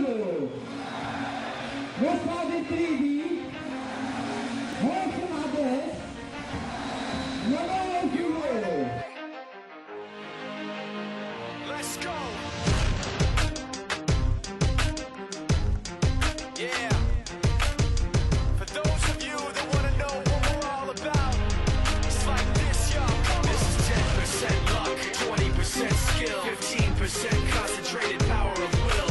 زعلولو وصاد التريدي هاشم عباس نواف يورو. Let's go. Yeah. For those of you that want to know what we're all about, it's like this, y'all. This is 10% luck, 20% skill, 15% concentrated power of will,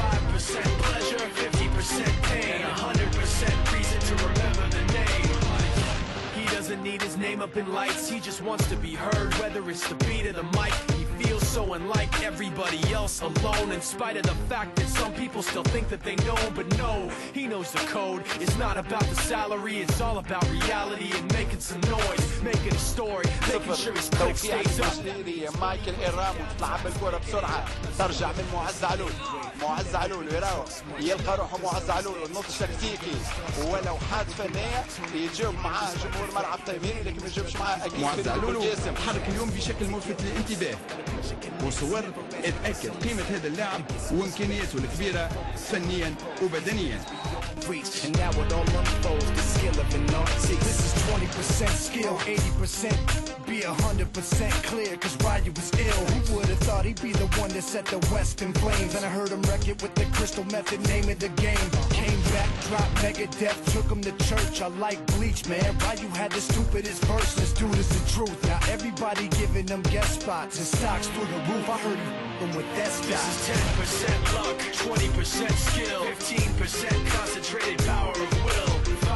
5% pleasure, 50% pain, 100% reason to remember the name. He doesn't need his name up in lights, he just wants to be heard, whether it's the beat of the mic. He feels so unlike everybody else, alone, in spite of the fact that some people still think that they know. But no, he knows the code. It's not about the salary, it's all about reality and making some noise, making a story, making sure his click stays up. مايكل إيرام وتلعب بالكرة بسرعة، ترجع من معز علول، معز علول يراوغ يلقى روحه معز علول، النص تكتيكي ولو حاد فنية يجاوب معاه جمهور ملعب تيميري، لكن ما يجاوبش معاه أكيد معز علول تحرك اليوم بشكل ملفت للانتباه، وصور اتأكد قيمة هذا اللاعب وامكانياته الكبيرة فنيا وبدنيا. And now it all unfolds, the skill of an artist. This is 20% skill, 80% be 100% clear, cause Ryu was ill. Who would've thought he'd be the one that set the West in flames? And I heard him wreck it with the crystal method, name of the game. Came back, dropped Megadeth, took him to church. I like Bleach, man. Ryu had the stupidest verse, this dude is the truth. Now everybody giving them guest spots and stocks through the roof. I heard him with that stock. This is 10% luck, 20% skill, 15% concentrated power of will,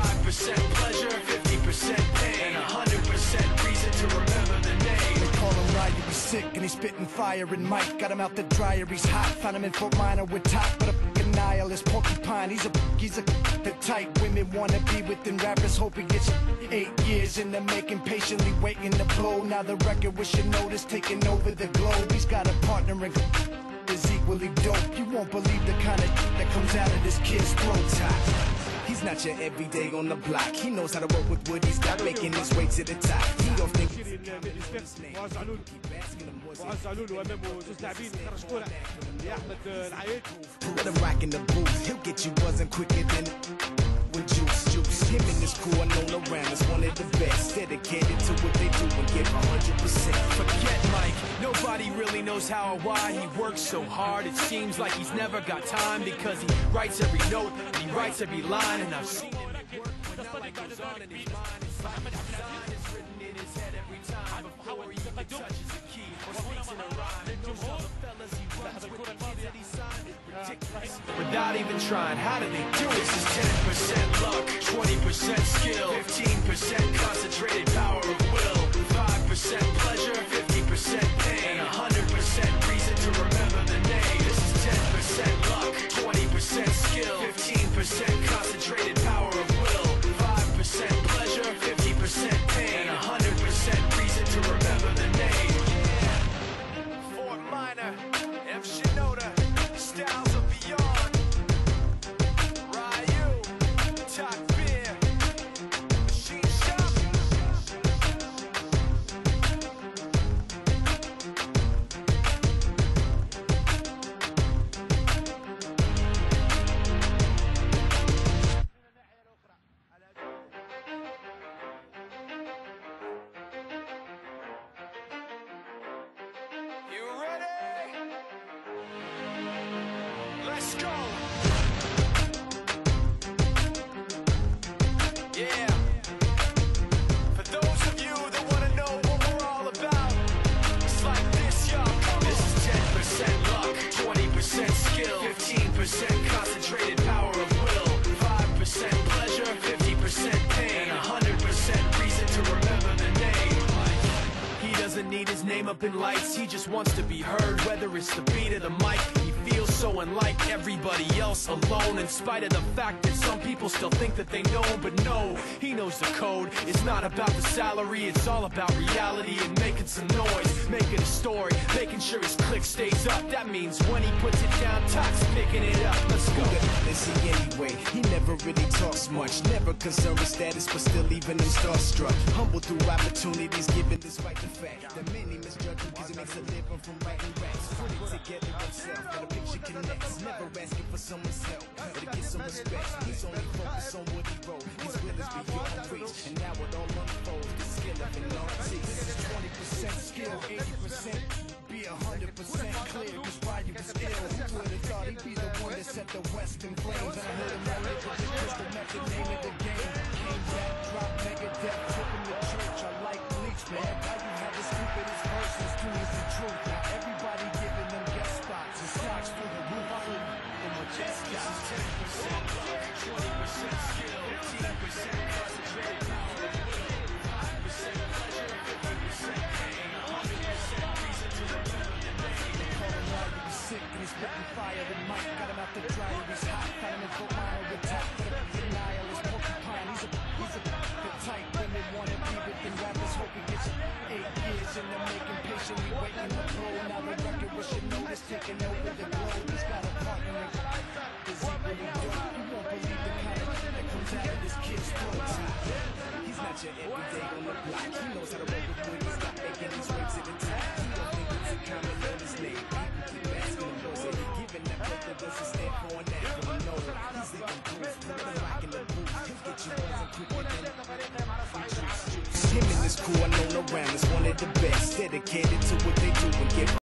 5% pleasure, 50% pain, and 100% reason to remember the name. They call him Ryu, he's sick and he's spitting fire. And Mike got him out the dryer, he's hot. Found him in Fort Minor with top, but a fucking nihilist porcupine. He's a the type women wanna be within rappers. Hope he gets 8 years in the making, patiently waiting to blow. Now the record with your notice taking over the globe. He's got a partner in is equally dope. You won't believe the kind of that comes out of this kid's throat. He's not your everyday on the block. He knows how to work with what he's got, making his way to the top. He don't think معز علول معز علول وامامه زوج لاعبين خرج كرة لأحمد العياد. let him rock in the booth. He'll get you buzzing quicker than with juice. Him and his crew are known around as one of the best, dedicated to what they do and give 100%. Forget Mike, nobody really knows how or why he works so hard. It seems like he's never got time, because he writes every note and he writes every line. And I've seen him at work when all that goes on in his mind. His design is written in his head every time before he even touches the key or speaks in a rhyme. And knows all the fellas he runs with, the kids that he signed. It's ridiculous. Without even trying, how do they do it? This is 10% luck, 20% skill, 15% concentrated power of will, 5% pleasure, 50% pain, and 100% reason to remember the name. This is 10% luck, 20% skill, 15% concentrated power of will, 5% pleasure, 50% pain, and 100% reason to remember the name. Fort Minor, M. Shinoda, Styles of Beyond, Ryu, Top Beer, Machine Shop. You ready? Let's go. Yeah. For those of you that want to know what we're all about, it's like this, y'all. This is 10% luck, 20% skill, 15% concentrated power of will, 5% pleasure, 50% pain, and 100% reason to remember the name. He doesn't need his name up in lights, he just wants to be heard, whether it's the beat of the mic. He feels so unlike everybody else, alone, in spite of the fact that some people still think that they know. But no, he knows the code. It's not about the salary, it's all about reality and making some noise, making a story, making sure his click stays up. That means when he puts it down, Tox picking it up. Let's go. is he anyway? He never really talks much, never concerned with status, but still leaving him starstruck. Humble through opportunities, given despite the fact that many misjudge him because he makes a living from writing raps. Put it together himself, and a picture connects. Never asking for someone's help, but to get some respect. He's only focused on what he wrote. His will is beyond reach, and now it all unfolds. The skill of an artist. This is 20% skill, 80%. Be 100% clear, cause Ryu was ill. Who would've thought he'd be the one that set the West in flames? And I heard him that nigga with crystal meth, the name of the game. Came back, dropped Megadeth, took him to church. I like Bleach, man. Ryu had the stupidest verses, true is the truth. Now everybody giving them guest spots and stocks through the roof. In my chest, this is 10%, 20% skill, 15% concentrated power, 5% pleasure, 50% pain, 100% reason to remember the name. They call him Ryu, he was sick and he's spitting fire with Mike. Got him out the dryer, he's hot. Found him in Fort Minor with Tap. Put up the denial, his porcupine. He's a the type women wanna be with him. Rappers hope he gets 8 years and they're making patiently waiting to blow. Now the record with your notice taking over the globe. He's got a partner in is he really dope? You won't believe the kind of that comes out of this kid's throat. He's not your everyday on the block. He knows how to roll with wood. He's got making these waves at the top. He don't think it's a common on his name. People keep asking him, boys, and he giving that book that doesn't stand for an actor. We know it. He's living proof. He's rocking the booth. He'll get you buzzing quicker than him and his crew are known around as one of the best. Dedicated to what they do and get